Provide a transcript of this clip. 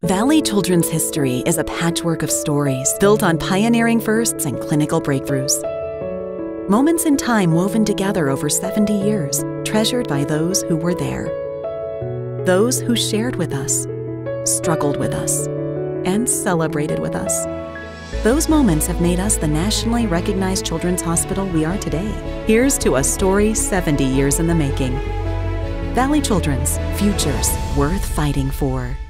Valley Children's history is a patchwork of stories built on pioneering firsts and clinical breakthroughs. Moments in time woven together over 70 years, treasured by those who were there. Those who shared with us, struggled with us, and celebrated with us. Those moments have made us the nationally recognized children's hospital we are today. Here's to a story 70 years in the making. Valley Children's, futures worth fighting for.